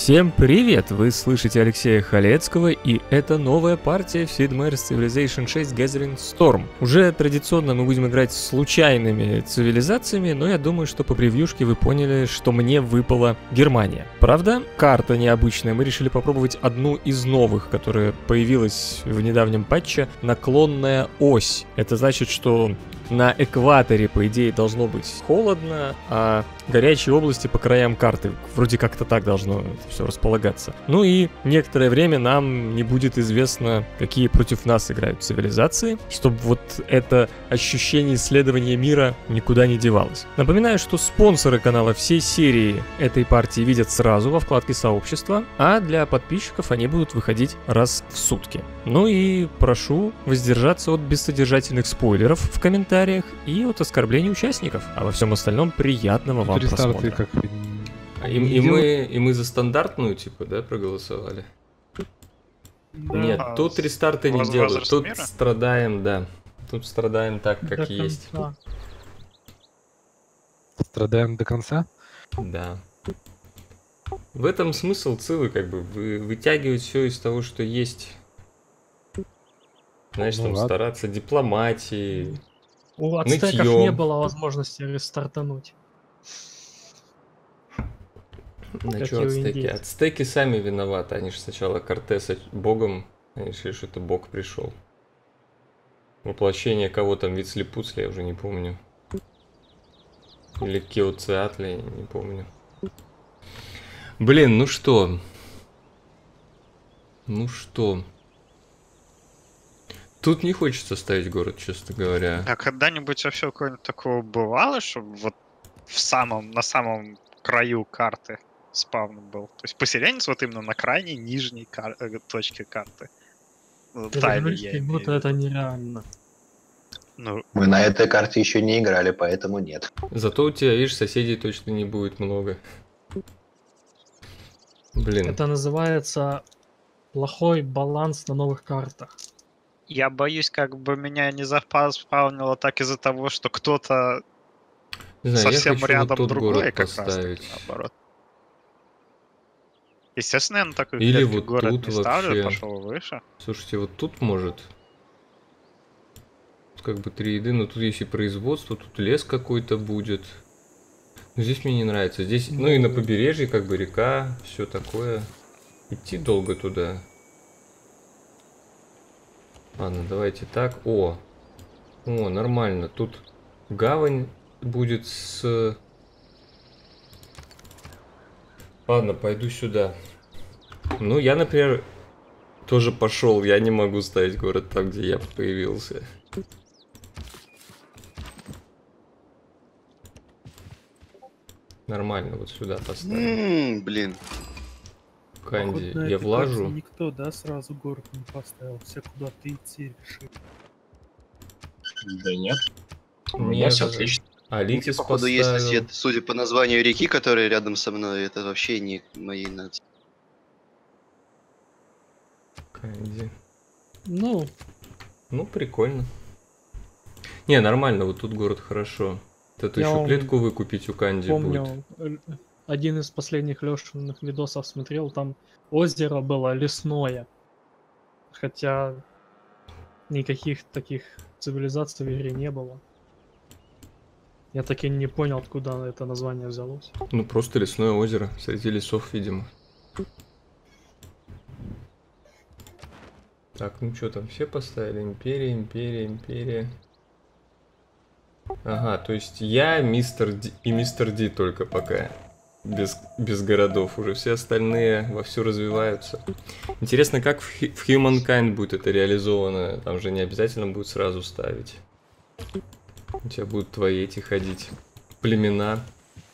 Всем привет! Вы слышите Алексея Халецкого, и это новая партия в Sid Meier's Civilization 6 Gathering Storm. Уже традиционно мы будем играть с случайными цивилизациями, но я думаю, что по превьюшке вы поняли, что мне выпала Германия. Правда, карта необычная, мы решили попробовать одну из новых, которая появилась в недавнем патче, наклонная ось. Это значит, что на экваторе, по идее, должно быть холодно, а горячие области по краям карты. Вроде как-то так должно все располагаться. Ну и некоторое время нам не будет известно, какие против нас играют цивилизации, чтобы вот это ощущение исследования мира никуда не девалось. Напоминаю, что спонсоры канала всей серии этой партии видят сразу во вкладке сообщества, а для подписчиков они будут выходить раз в сутки. Ну и прошу воздержаться от бессодержательных спойлеров в комментариях и от оскорблений участников. А во всем остальном приятного вам просмотра. Как... И мы за стандартную, типа, да, проголосовали? Да. Нет, тут рестарты не делают, тут мира? Страдаем, да. Тут страдаем так, как до есть. Конца. Страдаем до конца? Да. В этом смысл цивы, как бы, вытягивать все из того, что есть. Знаешь, ну, там ладно. Стараться дипломатией. У ацтеков не было возможности рестартануть. На что ацтеки? Ацтеки сами виноваты. Они же сначала Кортеса богом, они решили, что это бог пришел. Воплощение кого там, Вицлипуцли, я уже не помню. Или Кеоциатли, не помню. Блин, ну что? Ну что? Тут не хочется ставить город, честно говоря. А когда-нибудь вообще какое-нибудь такого бывало, чтобы вот на самом краю карты спавн был? То есть поселенец вот именно на крайней нижней точке карты. Будто это нереально. Ну, мы на этой карте еще не играли, поэтому нет. Зато у тебя, видишь, соседей точно не будет много. Блин. Это называется плохой баланс на новых картах. Я боюсь, как бы меня не заспаунило так из-за того, что кто-то совсем рядом вот другой, как поставить. Раз наоборот. Естественно, я на такой или вот город тут не ставлю, вообще пошел выше. Слушайте, вот тут может как бы 3 еды, но тут есть и производство, тут лес какой-то будет. Но здесь мне не нравится. Здесь, ну и на побережье как бы река, все такое. Идти долго туда. Ладно, давайте так. О, нормально. Тут гавань будет с... Ладно, пойду сюда. Ну, я, например, тоже пошел. Я не могу ставить город там, где я появился. Нормально, вот сюда поставим. Блин. Канди, я влажу. Никто, да, сразу город не поставил. Все куда-то идти решили. Да нет. У меня все отлично. Алитис походу есть сосед. Судя по названию реки, которая рядом со мной, это вообще не моей нации. Канди. Ну, прикольно. Не, нормально, вот тут город хорошо. Это еще клетку выкупить у Канди помню, будет. Один из последних Лешиных видосов смотрел, там озеро было лесное. Хотя никаких таких цивилизаций в игре не было. Я так и не понял, откуда это название взялось. Ну, просто лесное озеро среди лесов, видимо. Так, ну что там, все поставили? Империя. Ага, то есть я, Мистер Ди и Мистер Ди только пока. Без городов. Уже все остальные вовсю развиваются. Интересно, как в Humankind будет это реализовано. Там же не обязательно будет сразу ставить. У тебя будут твои эти ходить. Племена.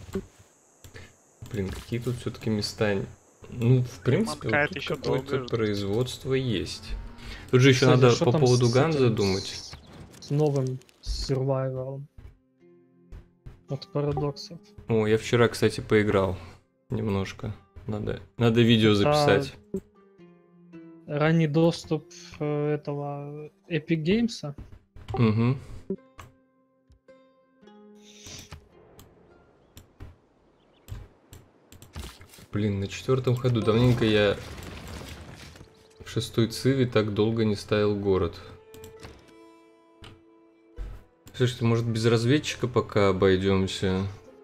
Блин, какие тут все-таки места. Ну, в принципе, вот тут какое-то производство есть. Тут же еще надо по поводу Ганза думать. С новым сервайвалом. От парадоксов. О, я вчера, кстати, поиграл немножко. Надо видео записать. Ранний доступ этого Epic Games. Угу. Блин, на 4-м ходу. Давненько я в 6-й циве так долго не ставил город. Слушайте, может без разведчика пока обойдемся?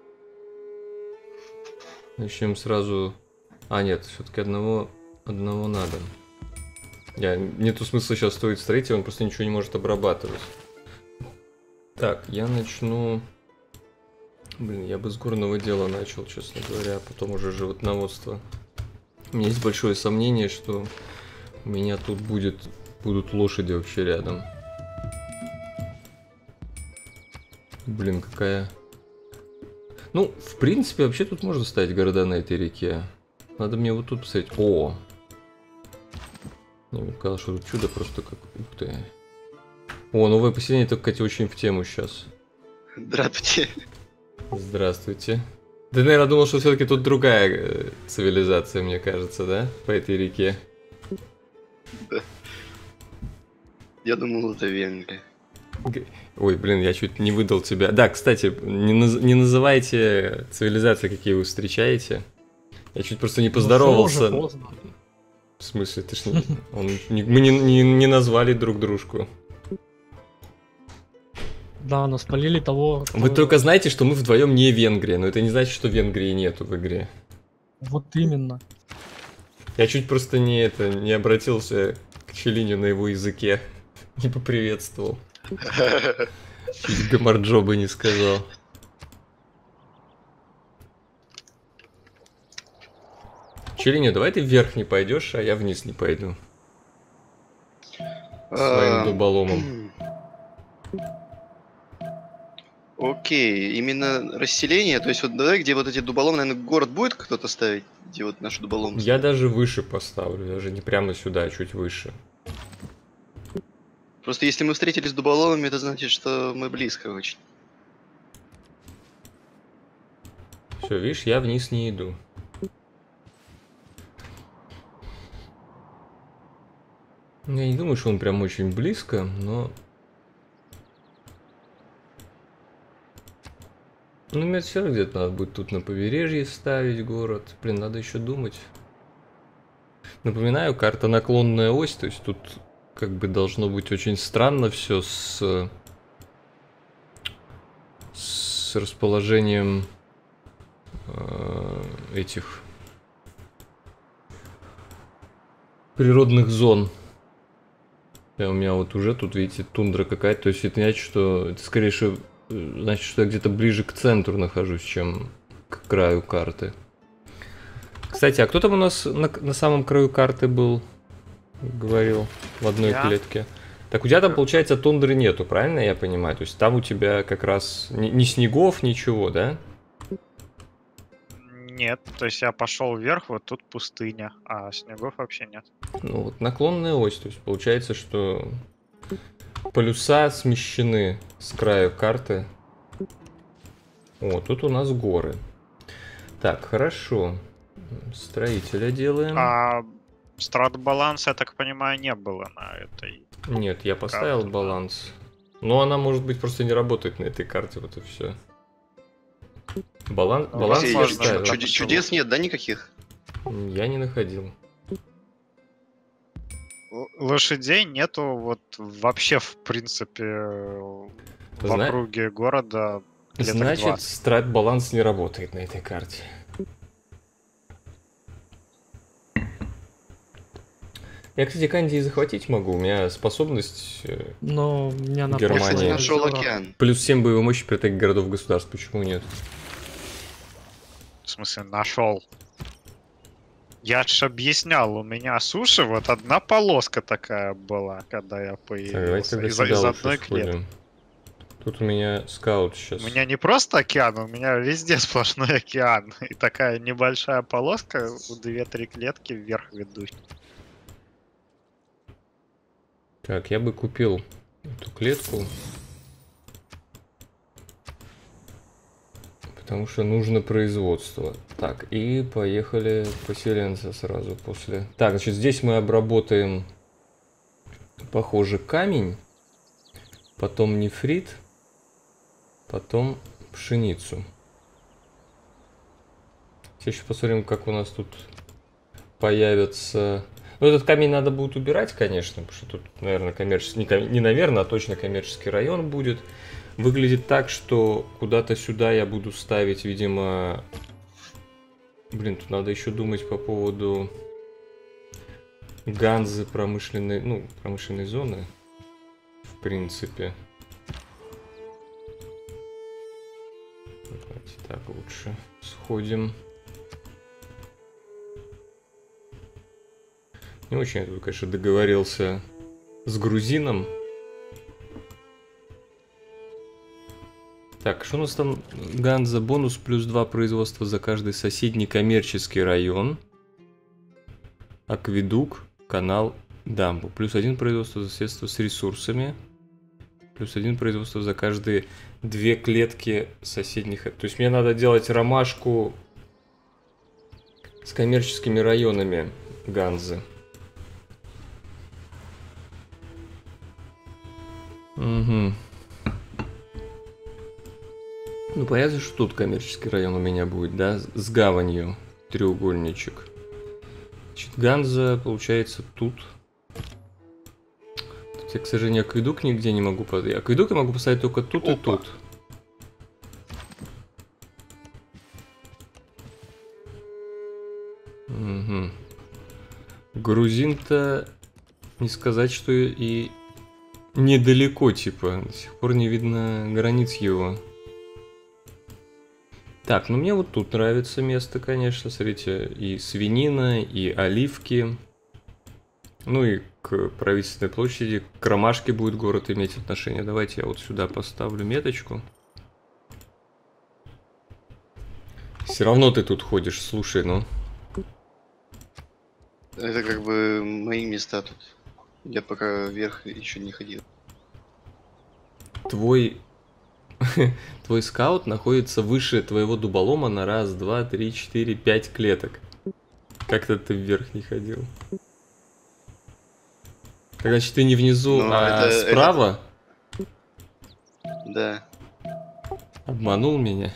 Начнем сразу... А, нет, все-таки одного надо. Нету смысла сейчас строить строитель, он просто ничего не может обрабатывать. Так, я начну... Блин, я бы с горного дела начал, честно говоря, а потом уже животноводство. У меня есть большое сомнение, что у меня тут будут лошади вообще рядом. Блин, какая... Ну, в принципе, вообще тут можно ставить города на этой реке. Надо мне вот тут поставить... О! Мне казалось, что тут чудо просто как... Ух ты. О, новое поселение, только, кстати, очень в тему сейчас. Здравствуйте. Здравствуйте. Ты, наверное, думал, что все-таки тут другая цивилизация, мне кажется, да? По этой реке. Да. Я думал, это Венгрия. Ой, блин, я чуть не выдал тебя. Да, кстати, не называйте цивилизации, какие вы встречаете. Я чуть просто не поздоровался. Ну, уже поздно. В смысле, ты ж мы не назвали друг дружку. Да, но спалили того... Вы только знаете, что мы вдвоем не Венгрия, но это не значит, что Венгрии нету в игре. Вот именно. Я чуть просто не обратился к Челиню на его языке. Не поприветствовал. Чуть Гамарджо бы не сказал. Челиню, давай ты вверх не пойдешь, а я вниз не пойду. Своим дуболомом. Окей, именно расселение, то есть вот давай, где вот эти дуболомы, наверное, город будет кто-то ставить, где вот наши дуболомы? Я даже выше поставлю, даже не прямо сюда, а чуть выше. Просто если мы встретились с дуболомами, это значит, что мы близко очень. Все, видишь, я вниз не иду. Я не думаю, что он прям очень близко, но... Ну, мне все равно где-то надо будет тут на побережье ставить город. Блин, надо еще думать. Напоминаю, карта наклонная ось, то есть тут как бы должно быть очень странно все с расположением этих природных зон. У меня вот уже тут, видите, тундра какая-то, то есть это значит, что это скорее всего значит, что я где-то ближе к центру нахожусь, чем к краю карты. Кстати, а кто там у нас на самом краю карты был? Говорил в одной клетке. Так у тебя там, получается, тундры нету, правильно я понимаю? То есть там у тебя как раз ни снегов, ничего, да? Нет, то есть я пошел вверх, вот тут пустыня, а снегов вообще нет. Ну вот наклонная ось, то есть получается, что полюса смещены с краю карты. О, тут у нас горы. Так, хорошо. Строителя делаем. А страт-баланса, я так понимаю, не было на этой. Нет, я поставил карте, баланс. Но она, может быть, просто не работает на этой карте, вот и все. Баланс Алексей, поставил. чудес нет, да, никаких? Я не находил. Лошадей нету вот вообще, в принципе, в округе города. Значит, страт-баланс не работает на этой карте. Я, кстати, Кандии захватить могу. У меня способность Но у меня на Германии. Нашел океан. Плюс 7 боевой мощи при атаке городов-государств. Почему нет? В смысле, нашел. Я ж объяснял, у меня суши, вот одна полоска такая была, когда я появился. Из одной клетки. Тут у меня скаут сейчас. У меня не просто океан, у меня везде сплошной океан. И такая небольшая полоска, 2-3 клетки вверх ведут. Так, я бы купил эту клетку. Потому что нужно производство. Так, и поехали поселенцы сразу после. Так, значит, здесь мы обработаем, похоже, камень. Потом нефрит. Потом пшеницу. Сейчас еще посмотрим, как у нас тут появится... Ну, этот камень надо будет убирать, конечно, потому что тут, наверное, коммерческий... Не наверное, а точно коммерческий район будет. Выглядит так, что куда-то сюда я буду ставить, видимо... Блин, тут надо еще думать по поводу Ганзы промышленной, ну, промышленной зоны, в принципе. Давайте так лучше сходим. Не очень я тут, конечно, договорился с грузином. Так, что у нас там? Ганза, бонус плюс 2 производства за каждый соседний коммерческий район. Акведук, канал, дамбу. Плюс 1 производство за соседство с ресурсами. Плюс 1 производство за каждые 2 клетки соседних. То есть мне надо делать ромашку с коммерческими районами Ганзы. Угу. Ну, понятно, что тут коммерческий район у меня будет, да? С гаванью. Треугольничек. Значит, Ганза, получается, тут. Тут я, к сожалению, акведук нигде не могу поставить. Акведук я могу поставить только тут. Опа. И тут. Угу. Грузин-то не сказать, что и недалеко, типа. До сих пор не видно границ его. Так, ну мне вот тут нравится место, конечно. Смотрите, и свинина, и оливки. Ну и к правительственной площади, к ромашке будет город иметь отношение. Давайте я вот сюда поставлю меточку. Все равно ты тут ходишь, слушай, ну. Это как бы мои места тут. Я пока вверх еще не ходил. Твой скаут находится выше твоего дуболома на 1, 2, 3, 4, 5 клеток. Как-то ты вверх не ходил. Так, значит, ты не внизу, а справа? Да. Обманул меня.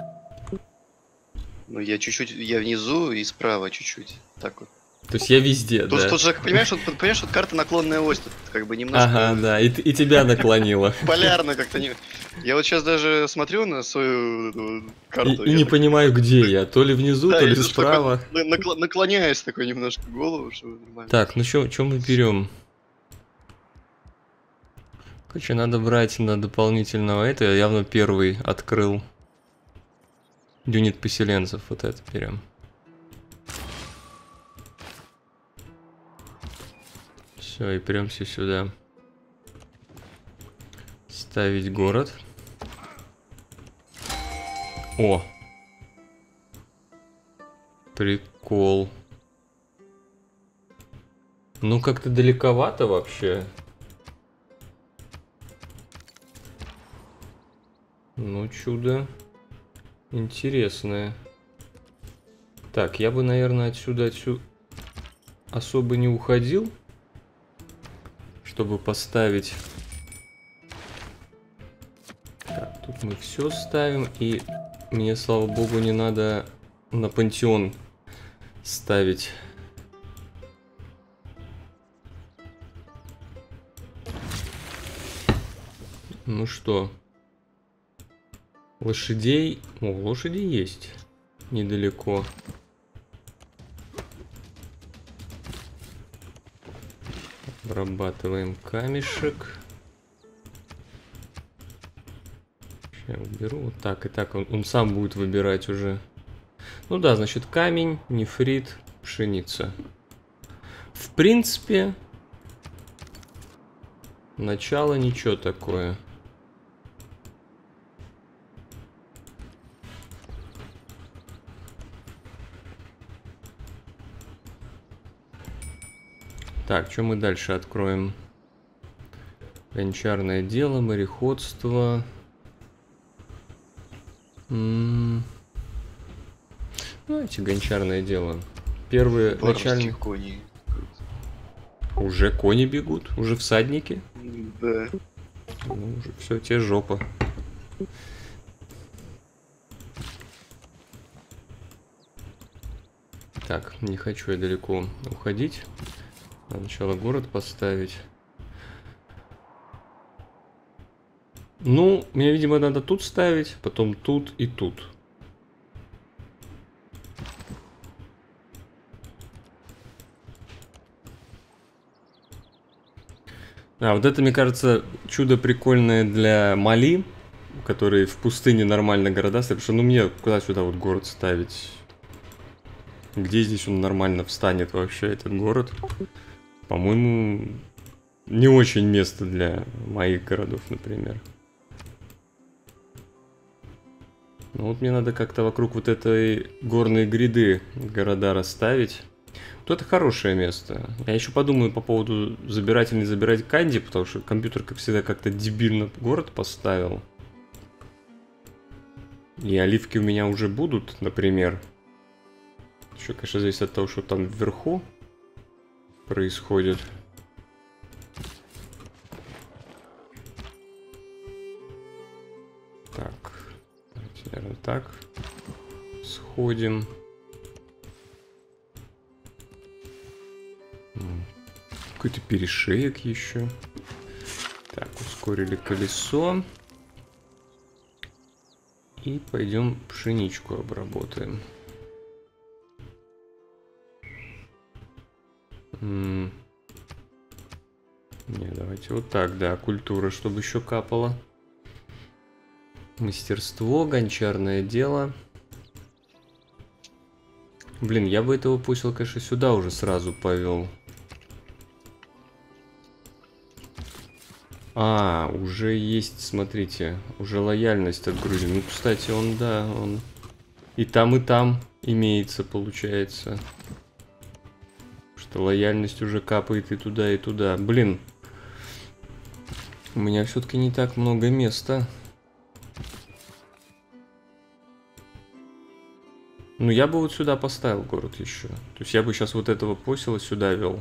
Ну, я чуть-чуть, я внизу и справа чуть-чуть. Так вот. То есть я везде, тут, да? Тут же, понимаешь, вот карта наклонная ось, тут как бы немножко... Ага, да, и тебя наклонило. Полярно как-то не... Я вот сейчас даже смотрю на свою карту. И не понимаю, где я. То ли внизу, то ли справа. Наклоняюсь такой немножко голову, чтобы нормально. Так, ну что мы берем? Короче, надо брать на дополнительного это. Я явно первый открыл. Юнит поселенцев. Вот это берем. Все, и прямся сюда. Ставить город. О! Прикол. Ну, как-то далековато вообще. Ну, чудо. Интересное. Так, я бы, наверное, отсюда особо не уходил. Чтобы поставить... Так, тут мы все ставим. И мне, слава богу, не надо на пантеон ставить. Ну что? Лошадей... О, лошади есть. Недалеко. Обрабатываем камешек. Сейчас уберу. Вот так и так. Он сам будет выбирать уже. Ну да, значит, камень, нефрит, пшеница. В принципе, начало ничего такое. Так, что мы дальше откроем? Гончарное дело, мореходство. Давайте гончарное дело. Первые начальные... кони. Уже кони бегут? Уже всадники? Да. Ну, уже все, те жопа. Так, не хочу я далеко уходить. Надо сначала город поставить. Ну, мне, видимо, надо тут ставить, потом тут и тут. А, вот это, мне кажется, чудо прикольное для Мали, которые в пустыне нормально города ставят. Потому что, ну, мне куда сюда вот город ставить? Где здесь он нормально встанет вообще, этот город? По-моему, не очень место для моих городов, например. Ну вот мне надо как-то вокруг вот этой горной гряды города расставить. Вот это хорошее место. Я еще подумаю по поводу забирать или не забирать Канди, потому что компьютер, как всегда, как-то дебильно город поставил. И оливки у меня уже будут, например. Еще, конечно, зависит от того, что там вверху происходит. Так, давайте, наверное, так сходим. Какой-то перешеек еще. Так, ускорили колесо. И пойдем пшеничку обработаем. Не, давайте вот так, да, культура, чтобы еще капало. Мастерство, гончарное дело. Блин, я бы этого посела, конечно, сюда уже сразу повел. А, уже есть, смотрите, уже лояльность от Грузии. Ну, кстати, он, да, он и там имеется, получается. Что лояльность уже капает и туда, и туда. Блин, у меня все-таки не так много места. Ну, я бы вот сюда поставил город еще. То есть я бы сейчас вот этого посела сюда вел.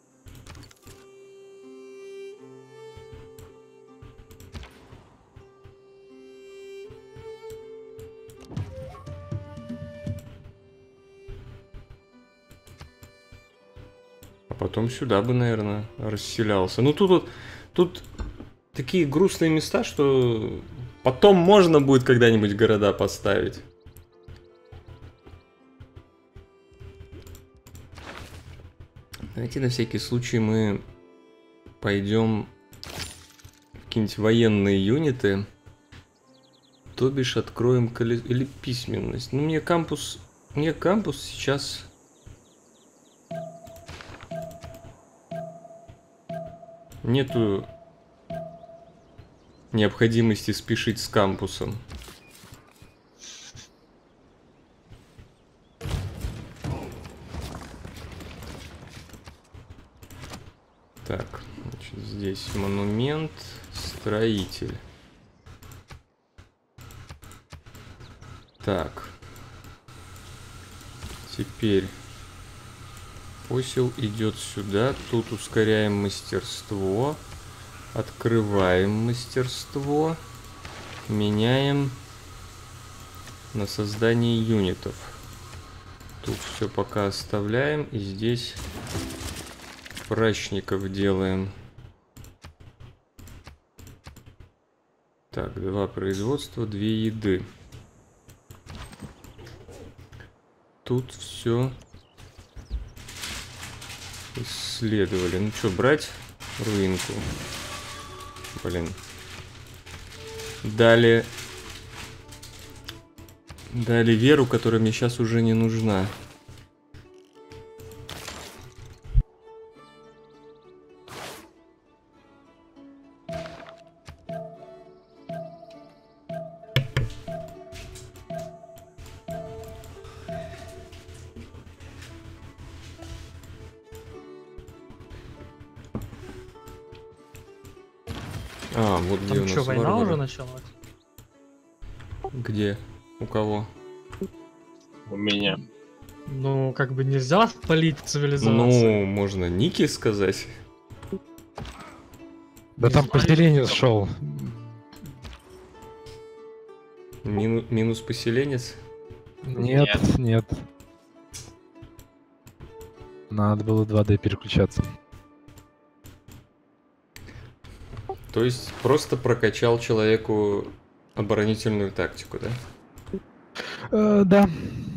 Потом сюда бы, наверное, расселялся. Ну, тут такие грустные места, что потом можно будет когда-нибудь города поставить. Давайте на всякий случай мы пойдем в какие-нибудь военные юниты. То бишь откроем или письменность. Ну, мне кампус сейчас... Нету необходимости спешить с кампусом. Так, значит, здесь монумент, строитель. Так. Теперь посел идет сюда. Тут ускоряем мастерство. Открываем мастерство. Меняем на создание юнитов. Тут все пока оставляем. И здесь прачников делаем. Так, 2 производства, 2 еды. Тут все исследовали. Ну что, брать руинку? Блин. Дали веру, которая мне сейчас уже не нужна. А, вот где Там у нас что, война варвары. уже началась? Где? У кого? У меня. Ну, как бы нельзя спалить цивилизацию. Ну, можно Ники сказать. Да там поселенец шел. Минус поселенец. Нет, нет. Надо было 2D переключаться. То есть просто прокачал человеку оборонительную тактику, да? Да.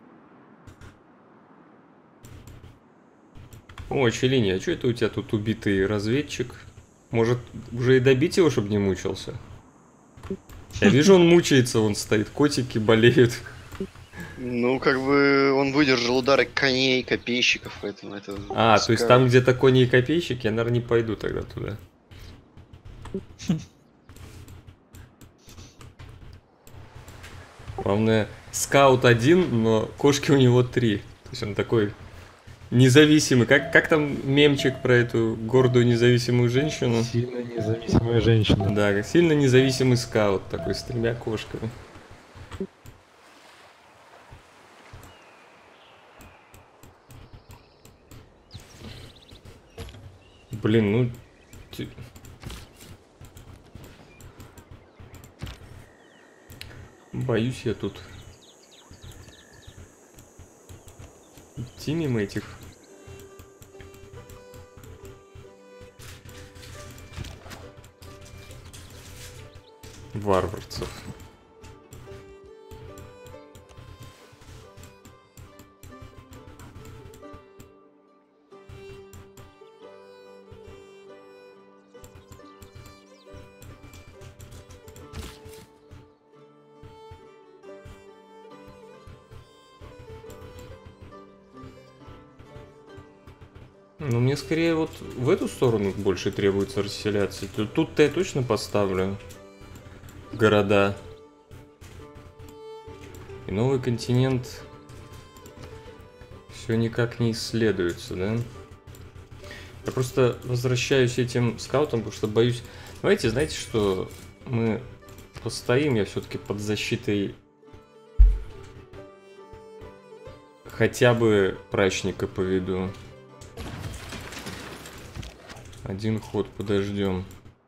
О, Челини, а что это у тебя тут убитый разведчик? Может, уже и добить его, чтобы не мучился? Я вижу, он мучается, он стоит, котики болеют. Ну, как бы он выдержал удары коней, копейщиков, поэтому это... А, то есть там где-то кони и копейщики, я, наверное, не пойду тогда туда. Главное, скаут один, но кошки у него 3. То есть он такой независимый. Как там мемчик про эту гордую независимую женщину? Сильно независимая женщина. Да, сильно независимый скаут такой с 3 кошками. Блин, ну... Боюсь я тут идти мимо этих варварцев. Ну, мне скорее вот в эту сторону больше требуется расселяться. Тут-то я точно поставлю города. И новый континент все никак не исследуется, да? Я просто возвращаюсь этим скаутом, потому что боюсь... Давайте, знаете, что мы постоим, я все-таки под защитой хотя бы прачника поведу. Один ход подождем.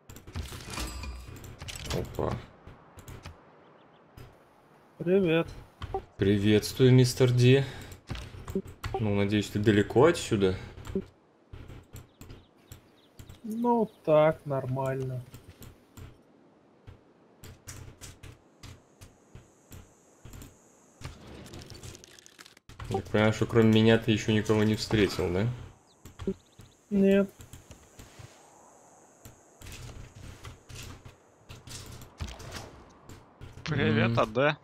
Опа. Привет. Приветствую, мистер Ди. Ну, надеюсь, ты далеко отсюда? Ну так, нормально. Я понимаю, что кроме меня ты еще никого не встретил, да? Нет. Привет, АД.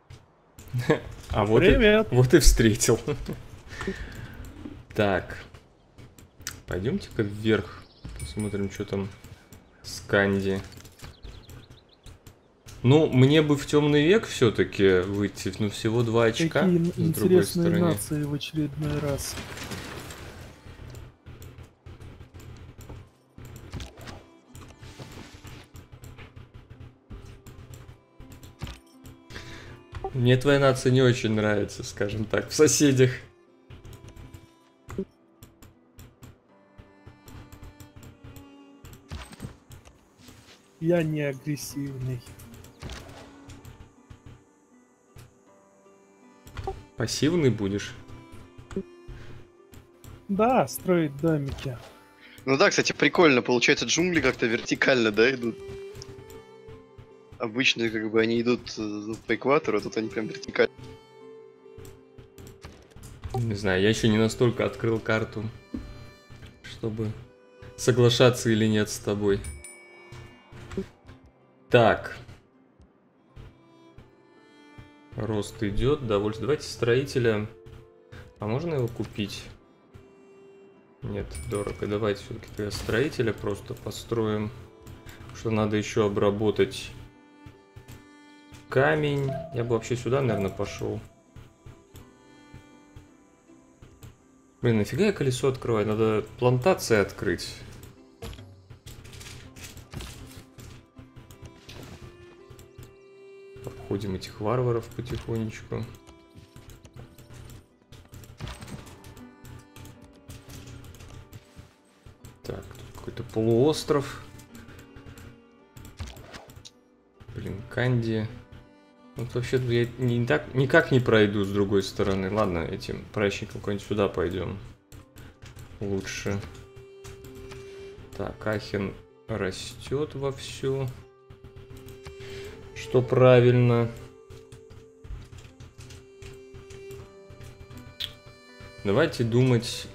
А вот Привет. вот и встретил. Так. Пойдемте-ка вверх. Посмотрим, что там с Канди. Ну, мне бы в темный век все-таки выйти, ну, всего 2 очка. Какие с другой интересные стороны. нации в очередной раз. Мне твоя нация не очень нравится, скажем так, в соседях. Я не агрессивный. Пассивный будешь? Да, строить домики. Ну да, кстати, прикольно. Получается, джунгли как-то вертикально, да, идут. Обычно, как бы, они идут по экватору, а тут они прям вертикально. Не знаю, я еще не настолько открыл карту, чтобы соглашаться или нет с тобой. Так. Рост идет, довольно. Давайте строителя. А можно его купить? Нет, дорого. Давайте все-таки тогда строителя просто построим. Что надо еще обработать камень. Я бы вообще сюда, наверное, пошел. Блин, нафига я колесо открываю? Надо плантации открыть. Обходим этих варваров потихонечку. Так, тут какой-то полуостров. Блин, Канди. Вот вообще я никак не пройду с другой стороны. Ладно, этим прачником куда-нибудь сюда пойдем. лучше. Так, Ахен растет вовсю. Что правильно. Давайте думать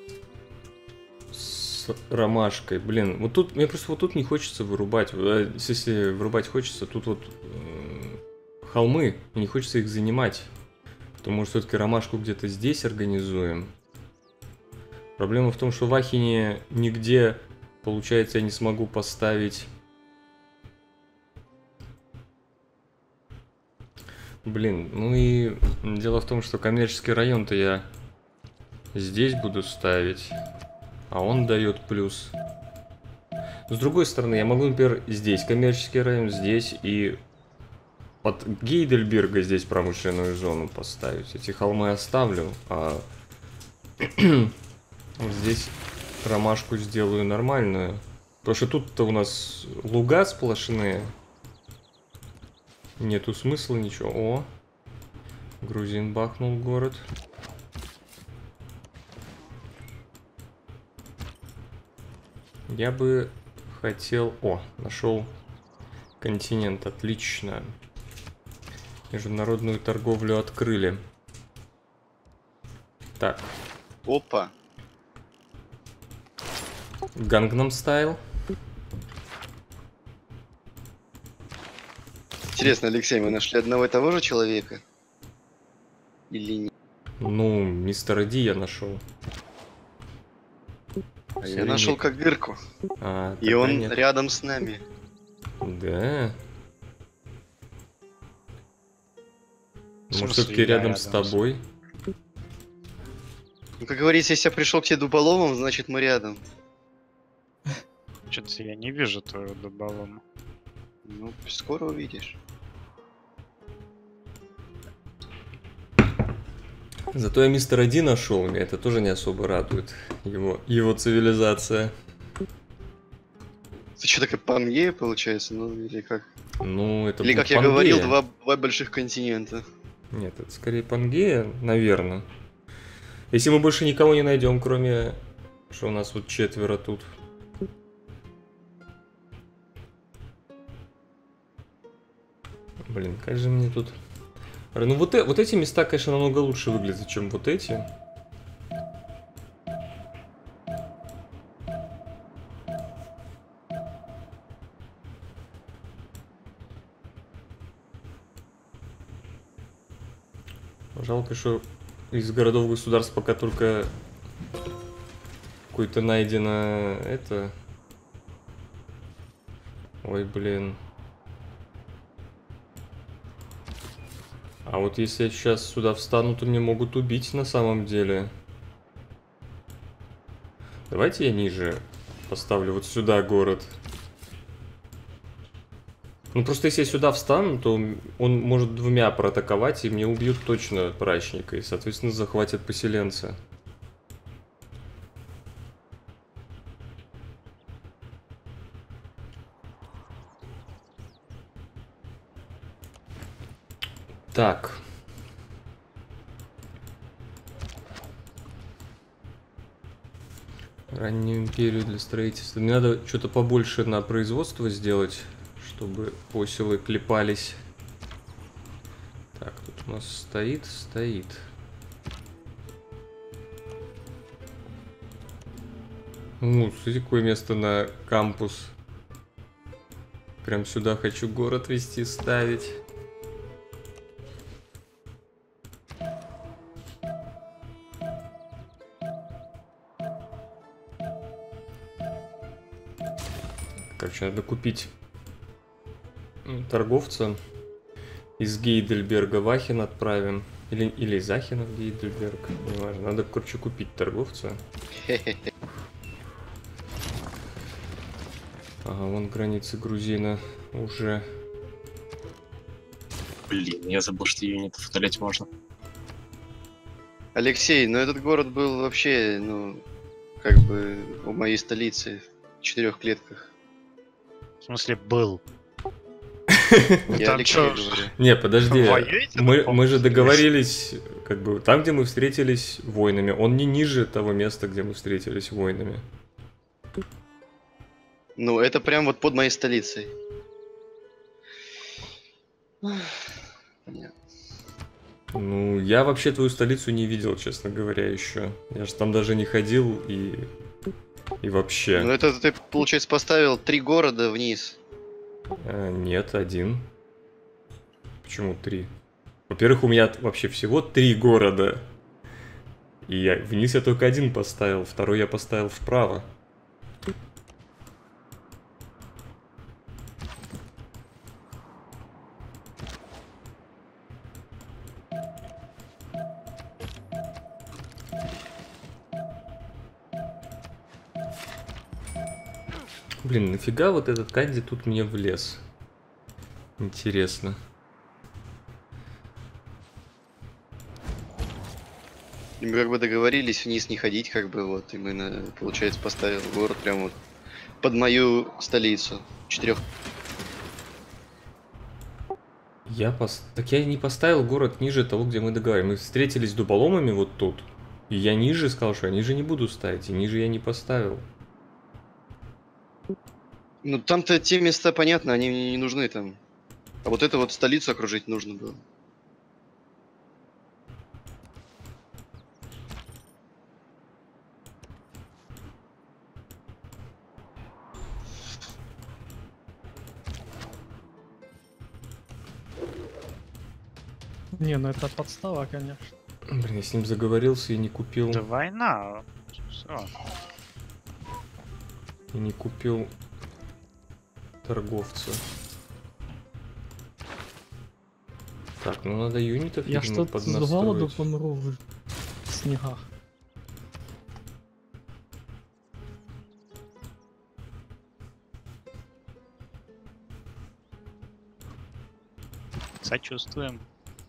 с ромашкой. Блин, вот тут, мне просто вот тут не хочется вырубать. Если вырубать хочется, тут вот холмы, и не хочется их занимать. То может все-таки ромашку где-то здесь организуем. Проблема в том, что в Ахине нигде, получается, я не смогу поставить... Блин, ну и дело в том, что коммерческий район-то я здесь буду ставить, а он дает плюс. С другой стороны, я могу, например, здесь коммерческий район, здесь и от Гейдельберга здесь промышленную зону поставить. Эти холмы оставлю, а здесь ромашку сделаю нормальную. Потому что тут-то у нас луга сплошные. Нету смысла ничего. О, грузин бахнул город. Я бы хотел... О, нашел континент. Отлично. Международную торговлю открыли. Так. Опа. Гангнам стайл. Интересно, Алексей, мы нашли одного и того же человека? Или нет? Ну, мистера Ди я нашел. А я нашел Кагырку. И тогда он нет. рядом с нами. Да. В Может, смысле, все-таки я рядом с рядом с- тобой? Ну, как говорится, если я пришел к тебе дуболомом, значит мы рядом. Что-то я не вижу твоего дуболома. Ну, скоро увидишь. Зато я мистера Ди нашел, меня это тоже не особо радует. Его цивилизация. Ты что, такая Пангея, получается? Ну, или как? Ну, это Или, будет как я говорил, Пангея. два больших континента. Нет, это скорее Пангея, наверное. Если мы больше никого не найдем, кроме... Что у нас вот 4 тут. Блин, как же мне тут... Ну вот эти места, конечно, намного лучше выглядят, чем вот эти. Жалко, что из городов-государств пока только какое-то найдено это... Ой, блин. А вот если я сейчас сюда встану, то меня могут убить на самом деле. Давайте я ниже поставлю вот сюда город. Ну просто если я сюда встану, то он может 2 проатаковать, и мне убьют точно прачника, и соответственно захватят поселенца. Так. Раннюю империю для строительства. Мне надо что-то побольше на производство сделать, чтобы поселы клепались. Так, тут у нас стоит. Смотрите, какое место на кампус. Прям сюда хочу город вести, ставить. Короче, надо купить торговца. Из Гейдельберга в Ахен отправим. Или из Ахена в Гейдельберг. Неважно. Надо, короче, купить торговца. Ага, вон границы грузина уже. Блин, я забыл, что юнитов удалять можно. Алексей, ну этот город был вообще, ну, как бы у моей столицы в 4 клетках. В смысле, был. Я Там Алексею чё, говорю. Не, подожди. Воюете Мы там, же по-моему, договорились, как бы, там, где мы встретились воинами. Он не ниже того места, где мы встретились воинами. Ну, это прям вот под моей столицей. Понятно. Ну, я вообще твою столицу не видел, честно говоря, еще. Я же там даже не ходил и вообще. Ну, это ты, получается, поставил 3 города вниз. Нет, 1. Почему 3? Во-первых, у меня вообще всего 3 города. И вниз я только 1 поставил, второй я поставил вправо. Блин, нафига вот этот Канди тут мне влез? Интересно. И мы как бы договорились вниз не ходить, как бы вот. И мы, получается, поставил город прямо вот под мою столицу. 4. Так я не поставил город ниже того, где мы договорились. Мы встретились с дуболомами вот тут. И я ниже сказал, что я ниже не буду ставить. И ниже я не поставил. Ну, там-то те места, понятно, они мне не нужны там. А вот это вот столицу окружить нужно было. Не, ну это подстава, конечно. Блин, я с ним заговорился и не купил. Да война. Всё. И не купил торговца. Так, ну надо юнитов, Я видимо, что-то с голоду поднастроить. помру в снегах. Сочувствуем.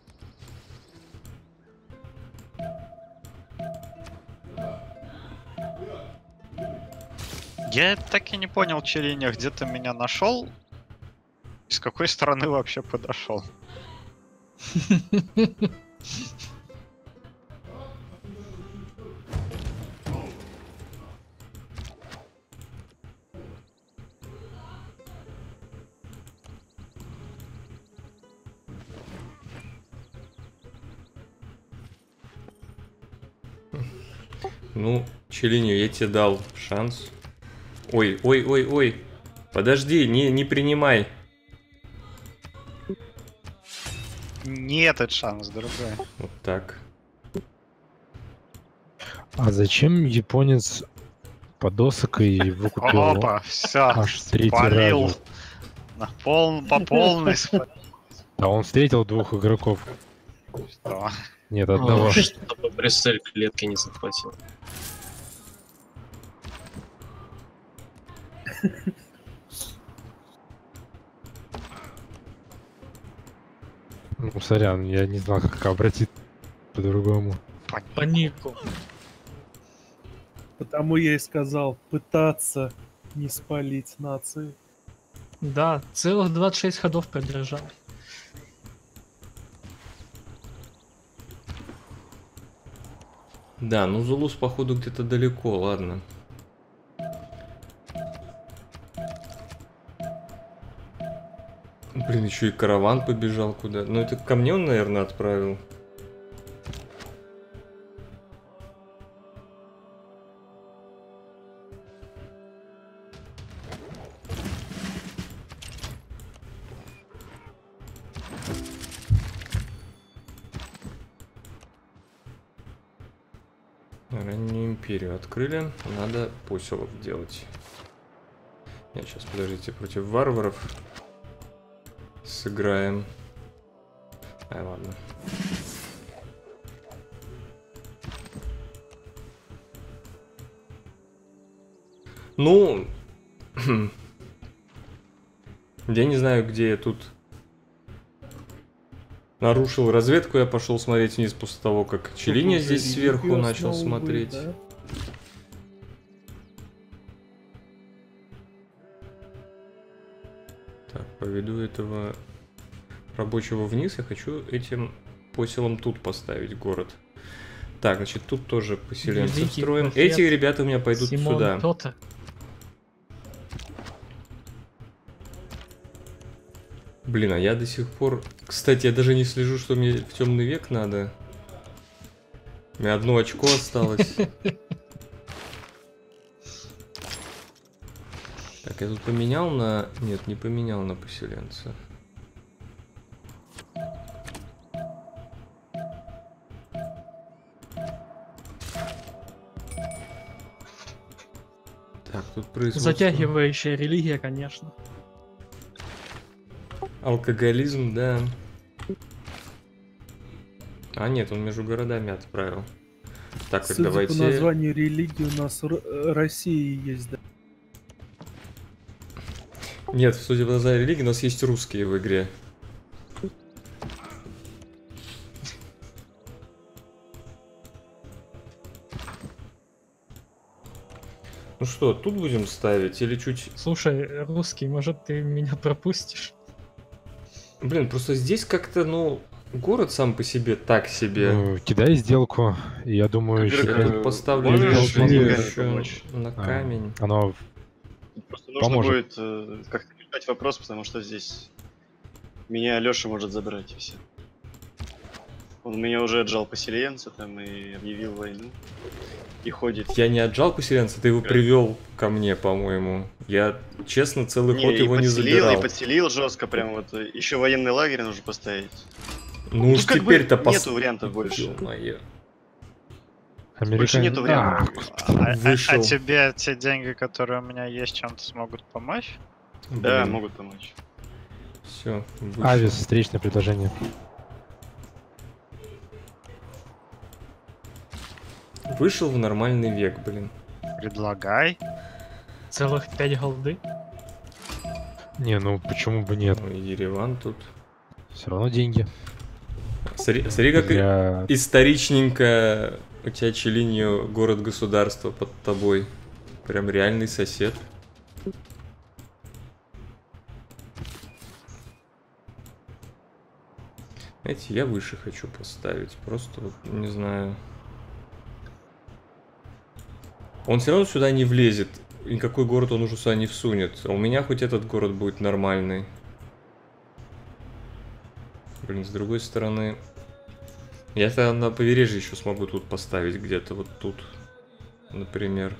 Я так и не понял, Челиня, где ты меня нашел? И с какой стороны вообще подошел? Ну, Челинью, я тебе дал шанс. Ой, ой, ой, ой. Подожди, не принимай. Не этот шанс, дорогой. Вот так. А зачем японец подосок и выкупил Опа, все, аж 3 спалил. тиража? По полной спалил. А он встретил 2 игроков. Что? Нет, одного. Чтобы Брюссель клетки не захватил. Ну, сорян, я не знал, как обратить по-другому. Панику. Потому я и сказал, пытаться не спалить нации. Да, целых 26 ходов продержал. Да, ну Зулус, походу, где-то далеко, ладно. Блин, еще и караван побежал куда. Ну, это ко мне он, наверное, отправил. Раннюю империю открыли. Надо поселок делать. Нет, сейчас, подождите, против варваров сыграем. Ай, ладно. Ну, я не знаю, где я тут нарушил разведку. Я пошел смотреть вниз после того, как Челиня Тут здесь уже сверху религию начал основывает, смотреть. да? Так, поведу этого рабочего вниз, я хочу этим поселом тут поставить город. Так, значит, тут тоже поселенцев Великий строим. профет Эти ребята у меня пойдут Симон сюда. Пётр. Блин, а я до сих пор... Кстати, я даже не слежу, что мне в темный век надо. У меня 1 очко осталось. Так, я тут поменял на... Нет, не поменял на поселенца. Так, тут производство. Затягивающая религия, конечно. Алкоголизм, да. А нет, он между городами отправил. Так, так Судя давайте... по названию религии у нас Россия есть, да. Нет, судя по названию религии, у нас есть русские в игре. Ну что, тут будем ставить или чуть... Слушай, русский, может ты меня пропустишь? Блин, просто здесь как-то, ну, город сам по себе так себе. Ну, кидай сделку, и я думаю, Во-первых, еще Я тут поставлю можешь деньгами деньгами помочь? на камень. оно Просто нужно Поможет. будет как-то решать вопрос, потому что здесь меня Лёша может забрать и все. Он меня уже отжал поселенца там и объявил войну. И ходит. Я не отжал поселенца, ты его привел ко мне, по-моему. Я, честно, целый ход его не забирал. И подселил жестко, прям вот. Еще военный лагерь нужно поставить. Ну уж как бы теперь-то нету вариантов больше. Ё-моё. Больше нету вариантов. Вышел. А тебе те деньги, которые у меня есть, чем-то смогут помочь? Да, Блин. могут помочь. Все, Авис, встречное предложение. Вышел в нормальный век, блин. Предлагай. Целых 5 голды? Не, ну почему бы нет? Ну, и Ереван тут. Все равно деньги. Смотри, как Для... историчненько у тебя Челинью город-государство под тобой. Прям реальный сосед. Знаете, я выше хочу поставить. Просто, вот, не знаю. Он все равно сюда не влезет. Никакой город он уже сюда не всунет. А у меня хоть этот город будет нормальный. Блин, с другой стороны... Я-то на побережье еще смогу тут поставить, где-то вот тут, например.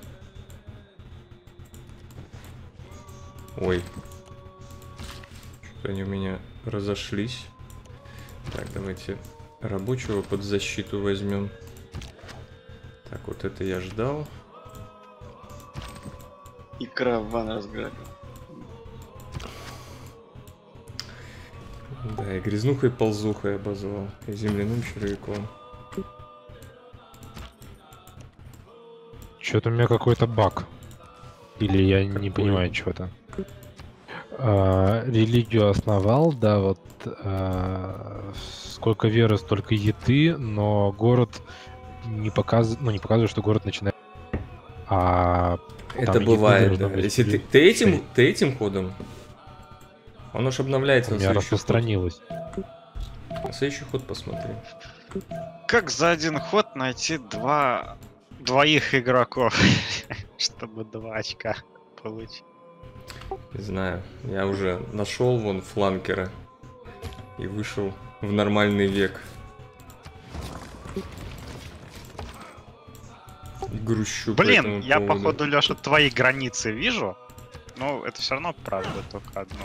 Ой. Что-то они у меня разошлись. Так, давайте рабочего под защиту возьмем. Так, вот это я ждал. И караван разграбил. Да, и грязнухой и ползухой обозвал. И земляным червяком. Что-то у меня какой-то баг. Или я не Какой? понимаю чего-то. Религию основал, да, вот сколько веры, столько еды, но город не показывает, ну не показывает, что город начинает. А Это там бывает, должно да. быть Если или- ты этим ходом, он уж обновляется у на меня следующий ход. распространилось. На следующий ход посмотри. Как за один ход найти двоих игроков, чтобы 2 очка получить? Не знаю, я уже нашел вон фланкера и вышел в нормальный век. И грущу по Блин, этому я поводу. походу, Леша, твои границы вижу, но это все равно правда только одно.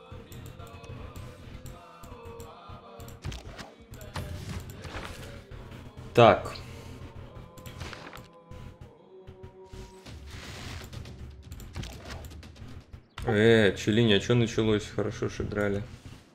Так. Челини, а что началось? Хорошо ж играли.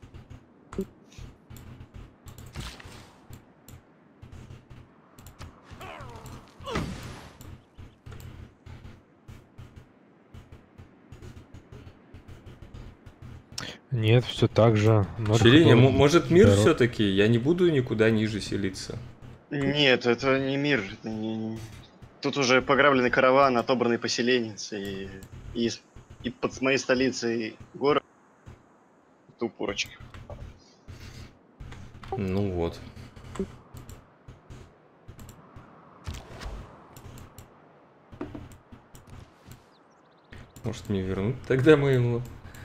Нет, все так же. Ноль Челини, ходов. может мир Здорово. все-таки? Я не буду никуда ниже селиться. Нет, это не мир. Это Тут уже пограбленный караван, отобранный поселенец, и под моей столицей город тупорочек. Ну вот. Может мне вернуть тогда моего?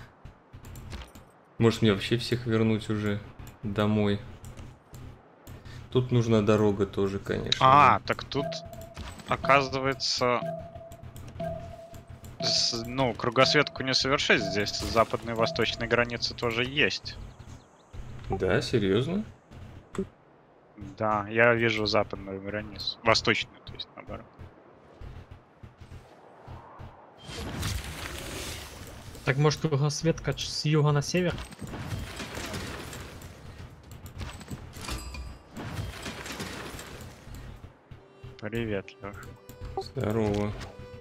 Может мне вообще всех вернуть уже домой? Тут нужна дорога тоже, конечно. А, так тут, оказывается, ну, кругосветку не совершить здесь. Западные и восточные границы тоже есть. Да, серьезно? Да, я вижу западную границу. Восточную, то есть, наоборот. Так может кругосветка с юга на север? Привет, Лёх. Здорово.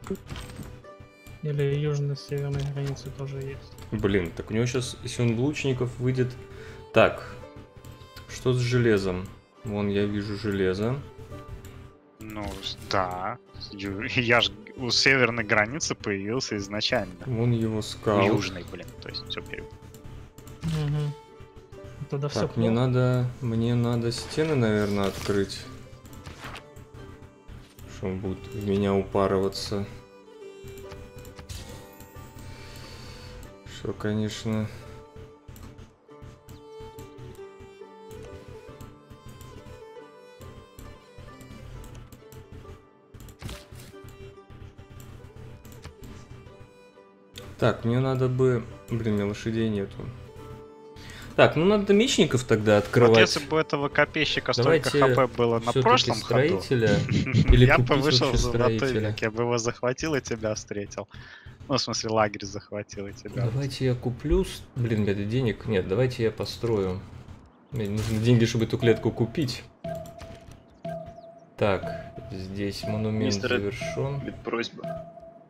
Или южно-северной границы тоже есть? Блин, так у него сейчас, если он в лучников выйдет... Так, что с железом? Вон я вижу железо. Ну, да. Я ж у северной границы появился изначально. Вон его У скаут. южной, блин, то есть все перепутал. Угу. Тогда все Так, мне надо стены, наверное, открыть. Что он будет в меня упарываться. Что, конечно... Так, мне надо бы... Блин, у меня лошадей нету. Так, ну надо мечников тогда открывать. Вот если бы у этого копейщика столько Давайте хп было на всё-таки прошлом ходу, строителя или я бы купить вышел вообще в строителя. золотыльник, я бы его захватил и тебя встретил. Ну, в смысле, лагерь захватил и тебя. Давайте я куплю... Блин, это денег нет, давайте я построю. Мне нужны деньги, чтобы эту клетку купить. Так, здесь монумент Мистер завершен. Будет просьба.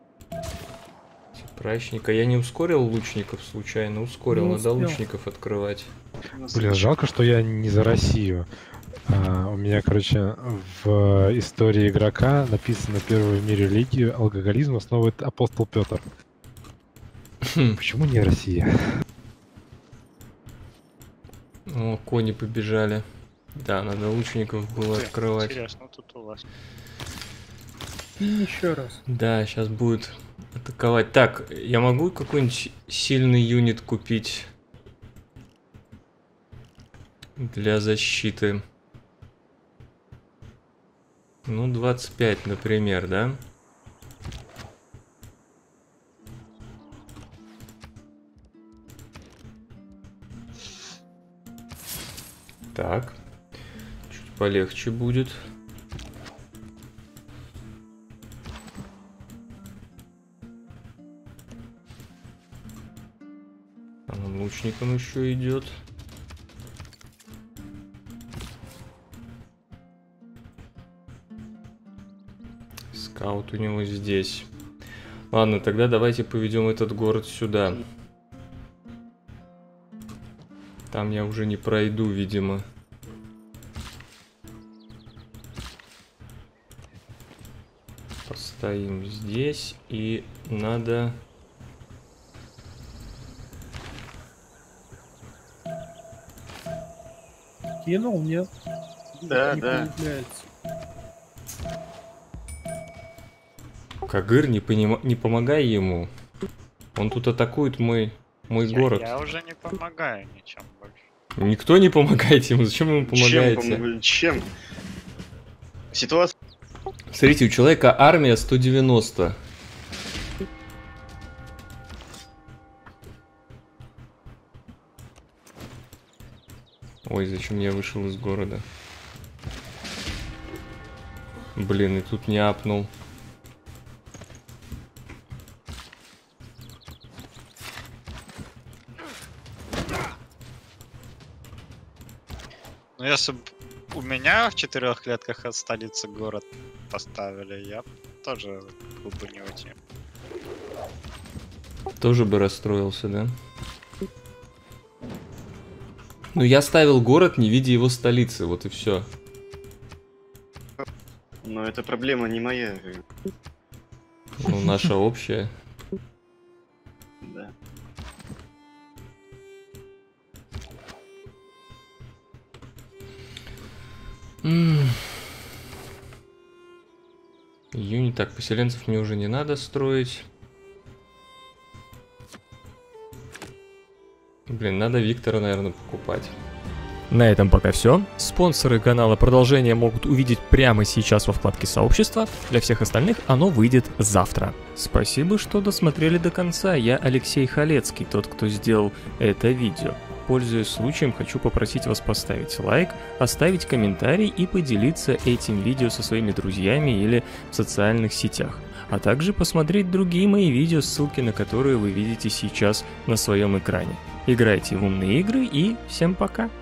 Прачника. Я не ускорил лучников случайно, ускорил. Не Надо успел. лучников открывать. Блин, жалко, что я не за Россию. У меня, короче, в истории игрока написано: первую в мире религию алкоголизм основывает апостол Петр. Почему не Россия? О, кони побежали. Да, надо лучников было открывать. Интересно, тут у вас. И еще раз. Да, сейчас будет атаковать. Так, я могу какой-нибудь сильный юнит купить для защиты? Ну, 25, например, да? Так. Чуть полегче будет. Там лучник он еще идет. Скаут у него здесь. Ладно, тогда давайте поведем этот город сюда. Там я уже не пройду, видимо. Поставим здесь. И надо... Кинул, нет? Да, Не да. появляется. Кагыр, не помогай ему. Он тут атакует мой город. Я уже не помогаю ничем больше. Никто не помогает ему. Зачем ему помогаете? Чем? Ситуация... Смотрите, у человека армия 190. Ой, зачем я вышел из города? Блин, и тут не апнул. Ну, если бы у меня в 4 клетках от столицы город поставили, я тоже был бы не очень. Тоже бы расстроился, да? Ну, я ставил город, не видя его столицы, вот и все. Но это проблема не моя. Ну, наша общая. Да. Июнь. Так, поселенцев мне уже не надо строить. Блин, надо Виктора, наверное, покупать. На этом пока все. Спонсоры канала продолжение могут увидеть прямо сейчас во вкладке сообщества. Для всех остальных оно выйдет завтра. Спасибо, что досмотрели до конца. Я Алексей Халецкий, тот, кто сделал это видео. Пользуясь случаем, хочу попросить вас поставить лайк, оставить комментарий и поделиться этим видео со своими друзьями или в социальных сетях. А также посмотреть другие мои видео, ссылки на которые вы видите сейчас на своем экране. Играйте в умные игры и всем пока!